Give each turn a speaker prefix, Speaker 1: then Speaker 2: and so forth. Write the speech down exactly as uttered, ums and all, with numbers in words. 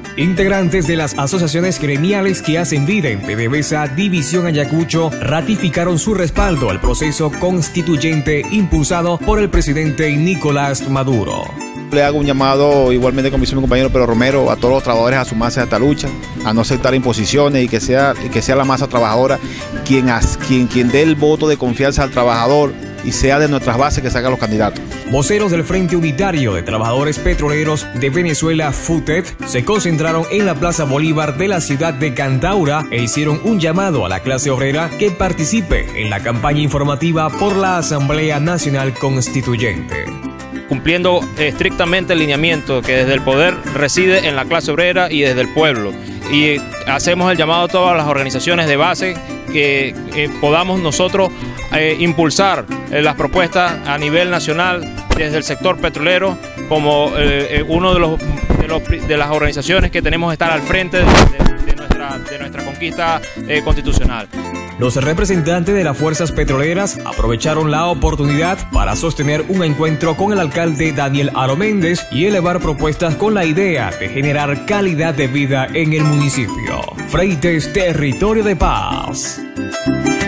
Speaker 1: Integrantes de las asociaciones gremiales que hacen vida en PDVSA División Ayacucho ratificaron su respaldo al proceso constituyente impulsado por el presidente Nicolás Maduro.
Speaker 2: Le hago un llamado igualmente con mi compañero Pedro Romero a todos los trabajadores a sumarse a esta lucha, a no aceptar imposiciones y que sea, y que sea la masa trabajadora quien, quien, quien dé el voto de confianza al trabajador y sea de nuestras bases que salgan los candidatos.
Speaker 1: Voceros del Frente Unitario de Trabajadores Petroleros de Venezuela, FUTEP, se concentraron en la Plaza Bolívar de la ciudad de Cantaura e hicieron un llamado a la clase obrera que participe en la campaña informativa por la Asamblea Nacional Constituyente.
Speaker 3: Cumpliendo estrictamente el lineamiento que desde el poder reside en la clase obrera y desde el pueblo. Y hacemos el llamado a todas las organizaciones de base que eh, podamos nosotros eh, impulsar eh, las propuestas a nivel nacional desde el sector petrolero como eh, uno de, los, de, los, de las organizaciones que tenemos que estar al frente de, de, de, nuestra, de nuestra conquista eh, constitucional.
Speaker 1: Los representantes de las fuerzas petroleras aprovecharon la oportunidad para sostener un encuentro con el alcalde Daniel Aro Méndez y elevar propuestas con la idea de generar calidad de vida en el municipio. Freites, territorio de paz.